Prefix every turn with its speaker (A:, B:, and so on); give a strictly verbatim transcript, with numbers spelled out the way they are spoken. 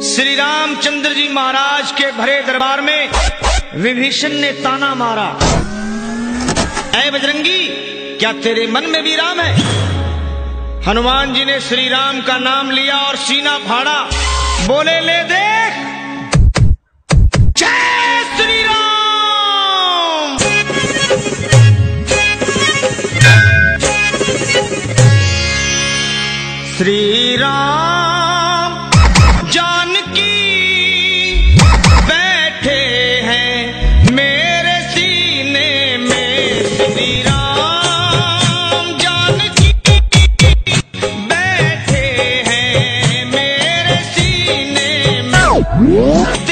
A: श्री रामचंद्र जी महाराज के भरे दरबार में विभीषण ने ताना मारा, ऐ बजरंगी, क्या तेरे मन में भी राम है? हनुमान जी ने श्री राम का नाम लिया और सीना फाड़ा, बोले, ले देख, जय श्री राम। श्री राम जानकी बैठे हैं मेरे सीने में, श्री राम जानकी बैठे हैं मेरे सीने में।